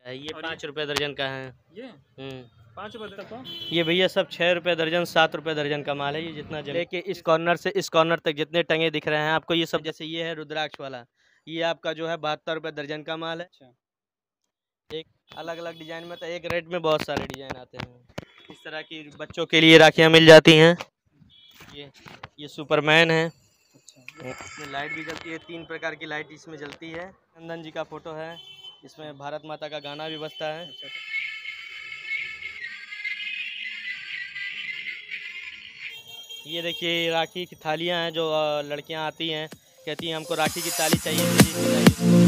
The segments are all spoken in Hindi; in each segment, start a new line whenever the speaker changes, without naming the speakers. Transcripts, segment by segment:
ये 5 रुपये दर्जन का है।
ये 5 रुपये तक का।
ये भैया सब 6 रुपये दर्जन 7 रुपये दर्जन का माल है। ये जितना लेके इस कॉर्नर से इस कॉर्नर तक जितने टंगे दिख रहे हैं आपको, ये सब जैसे ये है रुद्राक्ष वाला, ये आपका जो है 72 रुपये दर्जन का माल है। एक अलग अलग डिजाइन में, तो एक रेट में बहुत सारे डिजाइन आते हैं। इस तरह की बच्चों के लिए राखियाँ मिल जाती हैं। ये सुपरमैन है। इसमें लाइट भी जलती है, 3 प्रकार की लाइट इसमें जलती है। नंदन जी का फोटो है, इसमें भारत माता का गाना भी बजता है। ये देखिए राखी की थालियां हैं, जो लड़कियां आती हैं कहती हैं हमको राखी की थाली चाहिए।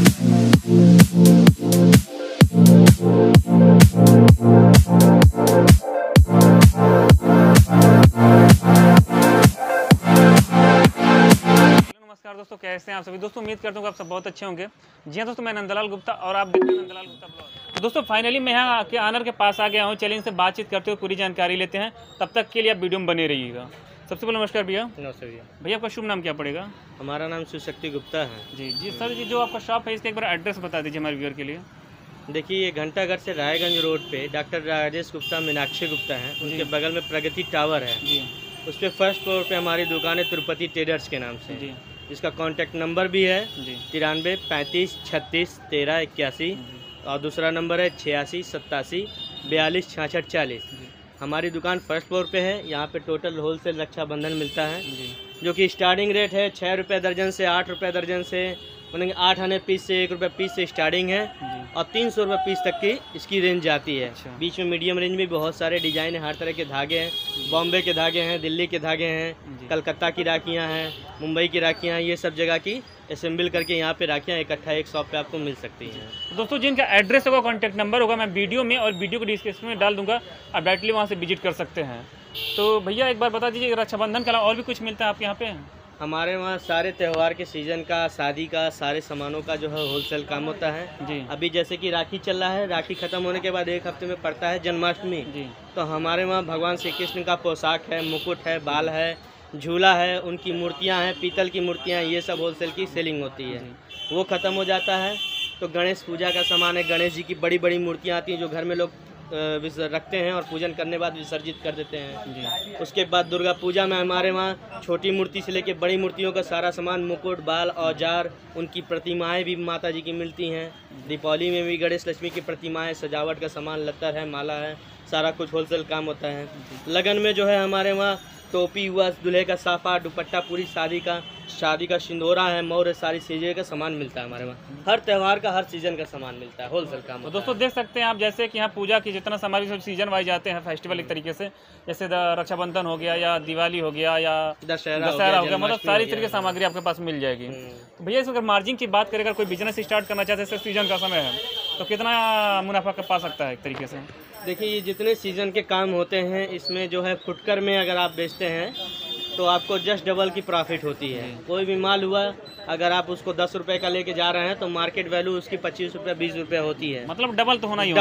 दोस्तों कैसे हैं आप सभी दोस्तों, उम्मीद करता हूँ आप सब बहुत अच्छे होंगे। जी हाँ दोस्तों, मैं नंदलाल गुप्ता और आप देख रहे हैं नंदलाल गुप्ता ब्लॉग। तो दोस्तों फाइनली मैं यहाँ के ऑनर के पास आ गया हूँ। चलिए इनसे बातचीत करते हुए पूरी जानकारी लेते हैं, तब तक के लिए आप वीडियो में बने रहिएगा। सबसे पहले नमस्कार भैया।
नमस्ते भैया।
भैया आपका शुभ नाम क्या पड़ेगा?
हमारा नाम शिवशक्ति गुप्ता है।
जी सर जी, जो आपका शॉप है इसका एक बार एड्रेस बता दीजिए हमारे व्यूअर के लिए।
देखिए, ये घंटाघर से रायगंज रोड पे डॉक्टर राजेश गुप्ता मीनाक्षी गुप्ता हैं, उनके बगल में प्रगति टावर है जी। उस पर फर्स्ट फ्लोर पे हमारी दुकान है तिरुपति ट्रेडर्स के नाम से जी। इसका कॉन्टैक्ट नंबर भी है 93 35 36 13 81 और दूसरा नंबर है 86 87 42 66 40। हमारी दुकान फर्स्ट फ्लोर पे है। यहाँ पे टोटल होलसेल रक्षाबंधन मिलता है जो कि स्टार्टिंग रेट है 6 रुपये दर्जन से 8 रुपये दर्जन से, मतलब 8 आने पीस से 1 रुपये पीस से स्टार्टिंग है और 300 रुपये पीस तक की इसकी रेंज जाती है। बीच में मीडियम रेंज में बहुत सारे डिजाइन है, हर तरह के धागे हैं। बॉम्बे के धागे हैं, दिल्ली के धागे हैं, कलकत्ता की राखियाँ हैं, मुंबई की राखियाँ हैं। ये सब जगह की असेंबल करके यहाँ पे राखियाँ इकट्ठा एक शॉप पे आपको मिल सकती हैं।
दोस्तों जिनका एड्रेस होगा, कॉन्टैक्ट नंबर होगा, मैं वीडियो में और वीडियो को डिस्क्रिप्शन में डाल दूंगा, आप डायरेक्टली वहाँ से विजिट कर सकते हैं। तो भैया एक बार बता दीजिए, रक्षाबंधन के अलावा और भी कुछ मिलता है आपके यहाँ पे?
हमारे वहाँ सारे त्यौहार के सीजन का, शादी का, सारे सामानों का जो है होलसेल काम होता है जी। अभी जैसे कि राखी चल रहा है, राखी खत्म होने के बाद 1 हफ्ते में पड़ता है जन्माष्टमी जी। तो हमारे वहाँ भगवान श्री कृष्ण का पोशाक है, मुकुट है, बाल है, झूला है, उनकी मूर्तियाँ हैं, पीतल की मूर्तियाँ, ये सब होलसेल की सेलिंग होती है। वो ख़त्म हो जाता है तो गणेश पूजा का सामान है। गणेश जी की बड़ी बड़ी मूर्तियाँ आती हैं जो घर में लोग रखते हैं और पूजन करने बाद विसर्जित कर देते हैं जी। उसके बाद दुर्गा पूजा में हमारे वहाँ छोटी मूर्ति से लेकर बड़ी मूर्तियों का सारा सामान, मुकुट, बाल, औजार, उनकी प्रतिमाएं भी माता जी की मिलती हैं। दीपावली में भी गणेश लक्ष्मी की प्रतिमाएं, सजावट का सामान, लत्तर है, माला है, सारा कुछ होलसेल काम होता है। लगन में जो है हमारे वहाँ टोपी हुआ, दूल्हे का साफा, दुपट्टा, पूरी शादी का सिंदूरा है, मोर, सारी चीज़ें का सामान मिलता है हमारे वहाँ। हर त्यौहार का, हर सीजन का सामान मिलता है, होलसेल काम।
तो दोस्तों देख सकते हैं आप, जैसे कि यहाँ पूजा की जितना सामान सब सीजन वाइज आते हैं, फेस्टिवल एक तरीके से, जैसे रक्षाबंधन हो गया या दिवाली हो गया या दशहरा हो गया, मतलब सारी तरीके की सामग्री आपके पास मिल जाएगी। तो भैया इसमें अगर मार्जिन की बात करें, अगर कोई बिजनेस स्टार्ट करना चाहते हैं, सीजन का समय है, तो कितना मुनाफा पा सकता है एक तरीके से?
देखिए, ये जितने सीजन के काम होते हैं इसमें जो है फुटकर में अगर आप बेचते हैं तो आपको जस्ट डबल की प्रॉफिट होती है। कोई भी माल हुआ, अगर आप उसको 10 रुपये का लेके जा रहे हैं तो मार्केट वैल्यू उसकी 25 रुपये 20 रुपये होती है।
मतलब डबल तो होना ही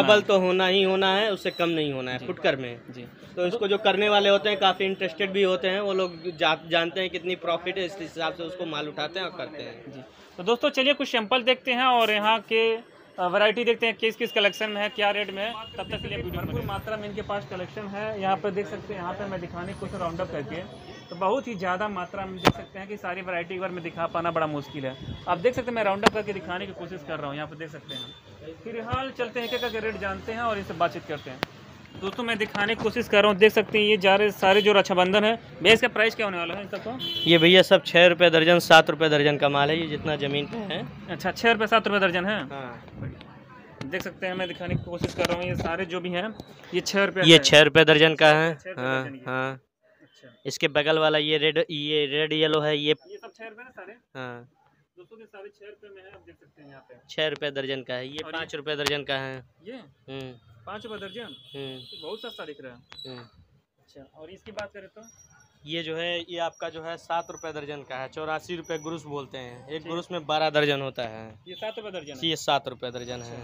होना है, उससे कम नहीं होना है फुटकर में जी। तो इसको जो करने वाले होते हैं काफ़ी इंटरेस्टेड भी होते हैं, वो लोग जानते हैं कितनी प्रॉफिट है, इस हिसाब से उसको माल उठाते हैं और करते हैं जी।
तो दोस्तों चलिए कुछ सैंपल देखते हैं और यहाँ के वैरायटी देखते हैं किस किस कलेक्शन में है, क्या रेट में है। तब तक के लिए भरपूर मात्रा में इनके पास कलेक्शन है। यहाँ पर देख सकते हैं, यहाँ पे मैं दिखाने की कोशिश राउंड अप करके, तो बहुत ही ज़्यादा मात्रा में देख सकते हैं कि सारी वैरायटी एक बार में दिखा पाना बड़ा मुश्किल है। आप देख सकते हैं मैं राउंड अप करके दिखाने की कोशिश कर रहा हूँ। यहाँ पर देख सकते हैं। फिलहाल चलते हैं क्या रेट जानते हैं और इनसे बातचीत करते हैं। दोस्तों मैं दिखाने की कोशिश कर रहा हूँ, देख सकते हैं ये सारे जो रक्षाबंधन है, भैया इसका प्राइस क्या होने वाला है इन सबका?
ये भैया सब 6 रुपये दर्जन 7 रुपये दर्जन का माल है, ये जितना ज़मीन पे है।
अच्छा, 6 रुपये 7 रुपये दर्जन है।
हाँ,
देख सकते हैं मैं दिखाने की कोशिश कर रहा हूँ। ये सारे जो भी हैं ये 6 रुपये,
ये 6 रुपये दर्जन का है। हाँ हाँ।
अच्छा,
इसके बगल वाला ये रेड येलो है, ये
सब 6 रुपये ना सारे?
हाँ
दोस्तों ये सारे 6 रुपये में है, आप देख सकते हैं यहाँ पे
6 रुपये दर्जन का है। ये 5 रुपये दर्जन का है।
ये 5 रुपये दर्जन, बहुत सस्ता दिख रहा है। अच्छा, और इसकी बात करें तो
ये जो है ये आपका जो है 7 रुपये दर्जन का है। 84 रुपये गुरुस बोलते हैं। एक गुरुस में 12 दर्जन होता है।
ये 7 रुपये दर्जन है।
ये 7 रुपये दर्जन है।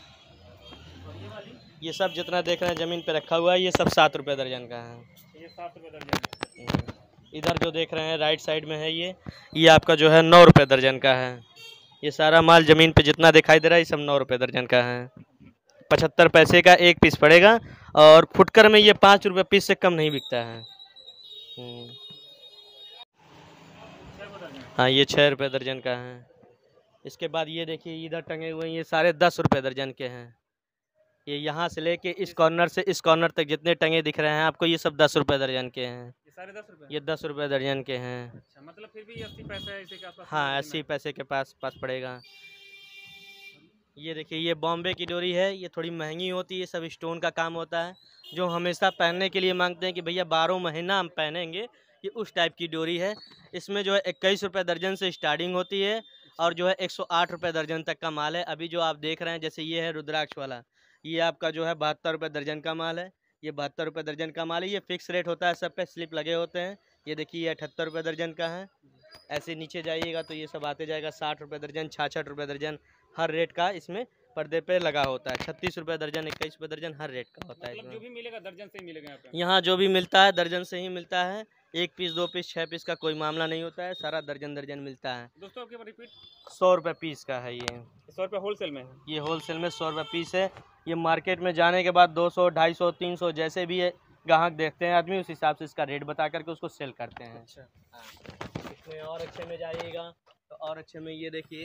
ये सब जितना देख रहे हैं ज़मीन पे रखा हुआ है, ये सब 7 रुपये दर्जन का है।
ये 7 रुपये दर्जन।
इधर जो देख रहे हैं राइट साइड में है, ये आपका जो है 9 रुपये दर्जन का है। ये सारा माल ज़मीन पे जितना दिखाई दे रहा है ये सब 9 रुपये दर्जन का है। 75 पैसे का एक पीस पड़ेगा। और फुटकर में ये 5 रुपये पीस से कम नहीं बिकता है। हाँ, ये 6 रुपये दर्जन का है। इसके बाद ये देखिए इधर टंगे हुए हैं, ये सारे 10 रुपये दर्जन के हैं। ये यहाँ से लेके इस कॉर्नर से इस कॉर्नर तक जितने टंगे दिख रहे हैं आपको, ये सब 10 रुपये दर्जन के हैं।
ये सारे 10 रुपये? ये
10 रुपये दर्जन के हैं।
अच्छा, मतलब फिर भी 80 पैसे इसी के आसपास?
हाँ, 80 पैसे के पास पड़ेगा। ये देखिए ये बॉम्बे की डोरी है, ये थोड़ी महंगी होती है, सब स्टोन का काम होता है। जो हमेशा पहनने के लिए मांगते हैं कि भैया 12 महीना हम पहनेंगे, ये उस टाइप की डोरी है। इसमें जो है 21 रुपये दर्जन से स्टार्टिंग होती है और जो है 108 रुपये दर्जन तक का माल है। अभी जो आप देख रहे हैं जैसे ये है रुद्राक्ष वाला, ये आपका जो है 72 रुपये दर्जन का माल है। ये 72 रुपये दर्जन का माल है। ये फिक्स रेट होता है, सब पे स्लिप लगे होते हैं। ये देखिए ये 78 रुपये दर्जन का है। ऐसे नीचे जाइएगा तो ये सब आते जाएगा 60 रुपये दर्जन, 66 रुपये दर्जन, हर रेट का इसमें पर्दे पे लगा होता है। 36 रुपये दर्जन, 21 रुपये दर्जन, हर रेट का होता है।
मतलब जो भी मिलेगा दर्जन से ही मिलेगा यहाँ पे?
यहाँ जो भी मिलता है दर्जन से ही मिलता है। 1 पीस 2 पीस 6 पीस का कोई मामला नहीं होता है, सारा दर्जन दर्जन मिलता है।
दोस्तों आपके रिपीट
100 रुपये पीस का है। ये
100 रुपये होलसेल में है? ये
होलसेल में 100 रुपये पीस है। ये मार्केट में जाने के बाद 200, 250, 300 जैसे भी ग्राहक देखते हैं आदमी, उस हिसाब से इसका रेट बता करके उसको सेल करते हैं।
अच्छा,
इसमें और अच्छे में जाइएगा तो और अच्छे में ये देखिए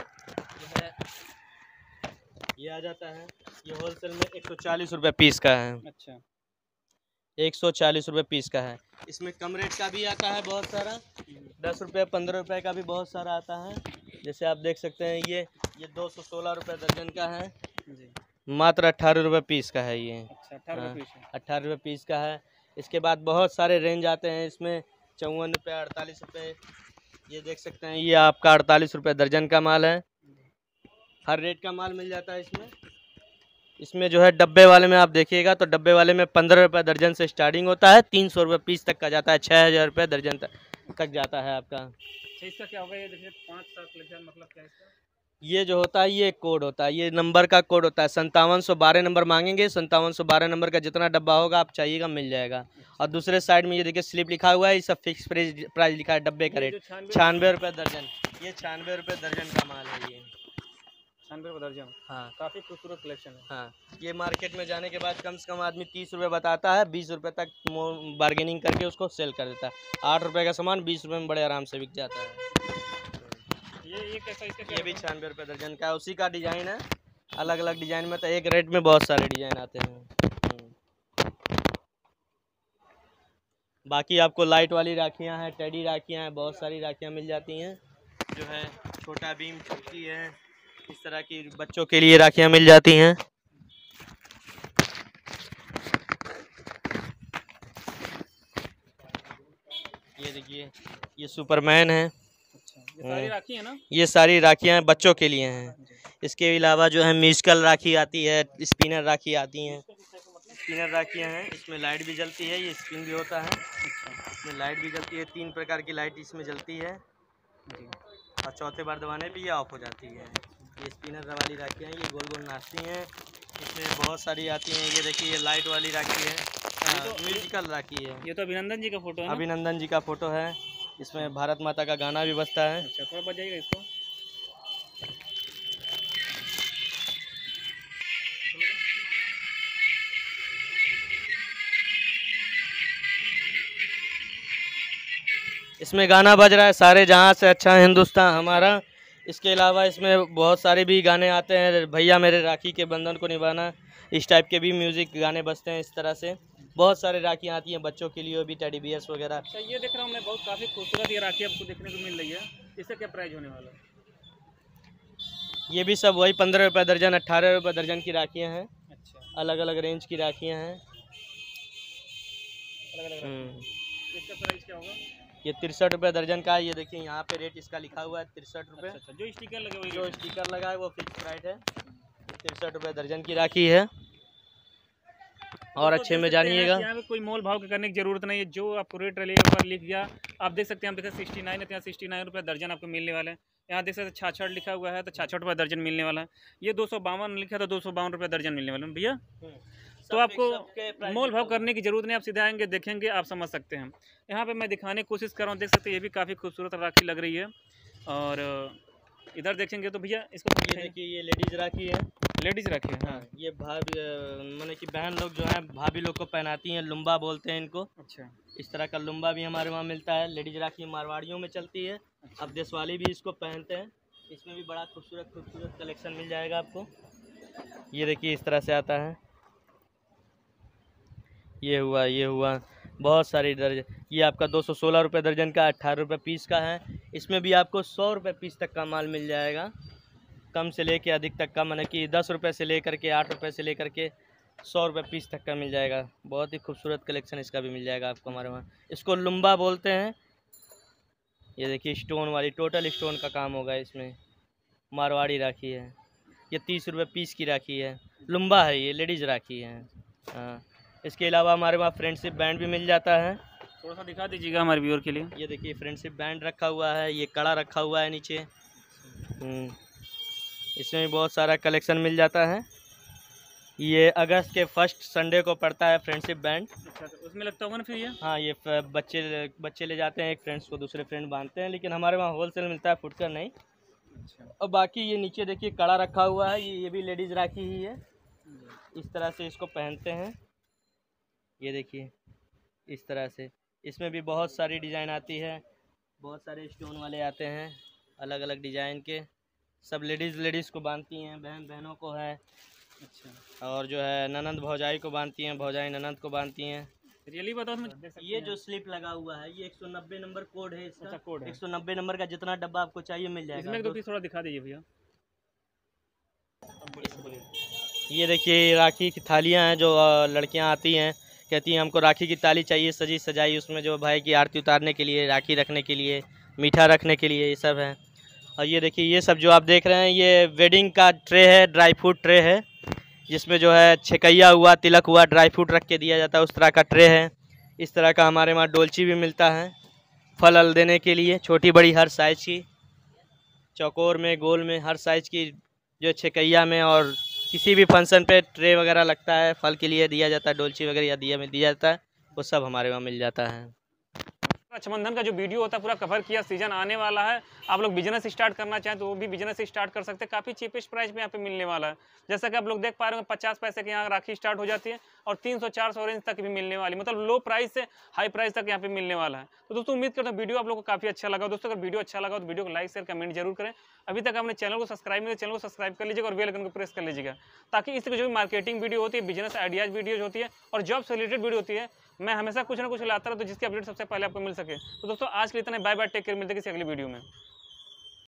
ये आ जाता है। ये होलसेल में 140 रुपये पीस का है।
अच्छा,
140 रुपये पीस का है। इसमें कम रेट का भी आता है बहुत सारा, 10 रुपये 15 रुपये का भी बहुत सारा आता है। जैसे आप देख सकते हैं ये 216 रुपये दर्जन का है जी, मात्र 18 रुपये पीस का है ये।
अच्छा, 18 रुपये पीस है।
18 रुपये पीस का है। इसके बाद बहुत सारे रेंज आते हैं इसमें, 54 रुपये, 48 रुपये। ये देख सकते हैं ये आपका 48 रुपये दर्जन का माल है। हर रेट का माल मिल जाता है इसमें। इसमें जो है डब्बे वाले में आप देखिएगा तो डब्बे वाले में 15 रुपये दर्जन से स्टार्टिंग होता है, 300 रुपये पीस तक का जाता है, 6000 रुपये दर्जन तक जाता है आपका।
इसका क्या होगा? ये देखिए 5-7 कलेक्शन, मतलब क्या है इसका?
ये जो होता है ये कोड होता है, ये नंबर का कोड होता है। 5712 नंबर मांगेंगे, 5712 नंबर का जितना डब्बा होगा आप चाहिएगा मिल जाएगा। और दूसरे साइड में ये देखिए स्लिप लिखा हुआ है, ये सब फिक्स प्राइस लिखा है। डब्बे का रेट 96 रुपये दर्जन। ये 96 रुपये दर्जन का माल है ये।
96 रुपये दर्जन? हाँ, काफ़ी खूबसूरत कलेक्शन है।
हाँ, ये मार्केट में जाने के बाद कम से कम आदमी 30 रुपये बताता है, 20 रुपये तक बार्गेनिंग करके उसको सेल कर देता है। 8 रुपये का सामान 20 रुपये में बड़े आराम से बिक जाता है।
ये कैसा? इसका
ये भी 96 रुपये दर्जन का है, उसी का डिज़ाइन है। अलग अलग डिज़ाइन में तो एक रेट में बहुत सारे डिज़ाइन आते हैं। बाकी आपको लाइट वाली राखियाँ हैं, टेडी राखियाँ हैं, बहुत सारी राखियाँ मिल जाती हैं। जो है छोटा भीम, चुटकी है, इस तरह की बच्चों के लिए राखियाँ मिल जाती हैं। ये देखिए ये सुपरमैन है।
ये सारी राखी है ना? ये
सारी राखियाँ बच्चों के लिए हैं। इसके अलावा जो है म्यूजिकल राखी आती है, स्पिनर राखी आती हैं। स्पिनर राखियाँ हैं, इसमें लाइट भी जलती है, ये स्पिन भी होता है। इसमें लाइट भी जलती है, 3 प्रकार की लाइट इसमें जलती है और चौथे बार दबाने पे ये ऑफ हो जाती है। ये स्पिनर वाली राखियाँ हैं, ये गोल गोल नाचती हैं। इसमें बहुत सारी आती हैं। ये देखिए ये लाइट वाली राखी है, म्यूजिकल राखी है।
ये तो अभिनंदन जी का फोटो है।
अभिनंदन जी का फोटो है। इसमें भारत माता का गाना भी बजता है।
अच्छा, थोड़ा बजाइएगा इसको।
इसमें गाना बज रहा है सारे जहां से अच्छा हिंदुस्तान हमारा। इसके अलावा इसमें बहुत सारे भी गाने आते हैं, भैया मेरे राखी के बंधन को निभाना, इस टाइप के भी म्यूज़िक गाने बजते हैं। इस तरह से बहुत सारे राखियाँ आती हैं बच्चों के लिए भी, टेडी बियर्स वगैरह।
अच्छा, ये देख रहा हूँ मैं, बहुत काफ़ी खूबसूरत ये राखी आपको देखने को मिल रही है। इसका क्या प्राइस होने वाला है?
ये भी सब वही 15 रुपये दर्जन, 18 रुपये दर्जन की राखियाँ हैं।
अच्छा,
अलग अलग रेंज की राखियाँ हैं।
अलग अलग। इसका प्राइस क्या होगा?
ये 63 रुपये दर्जन का है। ये देखिए यहाँ पे रेट इसका लिखा हुआ है 63 रुपये।
अच्छा, जो स्टिकर लगे हुए,
जो स्टिकर लगा है वो फिक्स प्राइस है। 63 रुपये दर्जन की राखी है। और अच्छे में जानिएगा,
यहाँ पे कोई मोल भाव करने की जरूरत नहीं है। जो आपको रेट रैलिएगा पर लिख गया, आप देख सकते हैं। हम देखते 69 है, यहाँ 69 रुपये दर्जन आपको मिलने वाले हैं। यहाँ देख सकते हैं 66 लिखा हुआ है तो 66 रुपये दर्जन मिलने वाला है। ये 252 लिखा है तो 252 रुपये दर्जन मिलने वाला है भैया। तो आपको मोल भाव करने की जरूरत नहीं, आप सीधे आएंगे देखेंगे, आप समझ सकते हैं। यहाँ पे मैं दिखाने की कोशिश कर रहा हूँ, देख सकते हैं ये भी काफ़ी खूबसूरत राखी लग रही है। और इधर देखेंगे तो भैया इसको
ये देखिए ये लेडीज राखी है।
लेडीज राखी है। हाँ,
ये भाभी माने कि बहन लोग जो है भाभी लोग को पहनाती हैं, लुम्बा बोलते हैं इनको।
अच्छा।
इस तरह का लुम्बा भी हमारे वहाँ मिलता है। लेडीज राखी मारवाड़ियों में चलती है।
अच्छा।
अब देश वाली भी इसको पहनते हैं। इसमें भी बड़ा खूबसूरत खूबसूरत कलेक्शन मिल जाएगा आपको। ये देखिए इस तरह से आता है। ये हुआ बहुत सारी दर्जन। ये आपका 216 रुपये दर्जन का, 18 रुपये पीस का है। इसमें भी आपको 100 रुपये पीस तक का माल मिल जाएगा, कम से लेके अधिक तक का, माने कि 10 रुपये से लेकर के 8 रुपये से लेकर के 100 रुपये पीस तक का मिल जाएगा। बहुत ही खूबसूरत कलेक्शन इसका भी मिल जाएगा आपको हमारे वहाँ। इसको लुम्बा बोलते हैं। ये देखिए स्टोन वाली, टोटल स्टोन का काम होगा इसमें। मारवाड़ी राखी है। ये 30 रुपये पीस की राखी है। लुम्बा है, ये लेडीज़ राखी है। हाँ, इसके अलावा हमारे वहाँ फ्रेंडशिप बैंड भी मिल जाता है।
थोड़ा सा दिखा दीजिएगा हमारे व्यूअर के लिए।
ये देखिए फ्रेंडशिप बैंड रखा हुआ है। ये कड़ा रखा हुआ है नीचे। इसमें भी बहुत सारा कलेक्शन मिल जाता है। ये अगस्त के फर्स्ट संडे को पड़ता है फ्रेंडशिप बैंड।
अच्छा, तो उसमें लगता होगा ना फिर ये?
हाँ, ये बच्चे ले जाते हैं, एक फ्रेंड्स को दूसरे फ्रेंड बांधते हैं, लेकिन हमारे वहाँ होलसेल मिलता है, फुटकर नहीं।
अच्छा।
और बाकी ये नीचे देखिए कड़ा रखा हुआ है। ये भी लेडीज़ राखी ही है। इस तरह से इसको पहनते हैं। ये देखिए इस तरह से। इसमें भी बहुत सारी डिज़ाइन आती है, बहुत सारे स्टोन वाले आते हैं अलग अलग डिज़ाइन के। सब लेडीज़ को बांधती हैं, बहनों को है।
अच्छा।
और जो है ननंद भौजाई को बांधती हैं, भौजाई ननंद को बांधती हैं।
रियली बताओ
ये जो स्लिप लगा हुआ है ये 190 नंबर कोड है इसका।
अच्छा, कोड है।
190 नंबर का जितना डब्बा आपको चाहिए मिल जाएगा।
इसमें तो पीस थोड़ा दिखा दीजिए भैया।
ये देखिए राखी की थालियाँ हैं जो लड़कियां आती हैं, कहती हैं हमको राखी की थाली चाहिए सजी सजाई, उसमें जो भाई की आरती उतारने के लिए, राखी रखने के लिए, मीठा रखने के लिए, ये सब है। और ये देखिए ये सब जो आप देख रहे हैं ये वेडिंग का ट्रे है, ड्राई फ्रूट ट्रे है, जिसमें जो है छकैया हुआ, तिलक हुआ, ड्राई फ्रूट रख के दिया जाता है, उस तरह का ट्रे है। इस तरह का हमारे वहाँ डोलची भी मिलता है फल अल देने के लिए, छोटी बड़ी हर साइज़ की, चौकोर में, गोल में, हर साइज़ की जो छकैया में और किसी भी फंक्शन पे ट्रे वगैरह लगता है फल के लिए दिया जाता है, डोलची वगैरह या दिया में दिया जाता है, वो सब हमारे वहाँ मिल जाता है।
रक्षाबंधन का जो वीडियो होता है पूरा कवर किया। सीजन आने वाला है, आप लोग बिजनेस स्टार्ट करना चाहें तो वो भी बिजनेस स्टार्ट कर सकते हैं। काफ़ी चीपेस्ट प्राइस में यहाँ पे मिलने वाला है। जैसा कि आप लोग देख पा रहे हो 50 पैसे के यहाँ राखी स्टार्ट हो जाती है और 300-400 रेंज तक भी मिलने वाली, मतलब लो प्राइस से हाई प्राइस तक यहाँ पे मिलने वाला है। तो दोस्तों उम्मीद करता हूँ वीडियो आप लोग को काफ़ी अच्छा लगा। दोस्तों अगर वीडियो अच्छा लगा तो वीडियो को लाइक शेयर कमेंट जरूर करें। अभी तक आपने चैनल को सब्सक्राइब नहीं, चैनल को सब्सक्राइब कर लीजिएगा और बेल आइकन को प्रेस कर लीजिएगा, ताकि इस तरह जो भी मार्केटिंग वीडियो होती है, बिजनेस आइडियाज वीडियोज होती है और जॉब से रिलेटेड वीडियो होती है, मैं हमेशा कुछ ना कुछ लाता रहता हूँ जिसकी अपडेट सबसे पहले आपको मिल सके। तो दोस्तों आज के लिए इतना, बाय बाय, टेक केयर, मिलते हैं किसी अगली वीडियो में।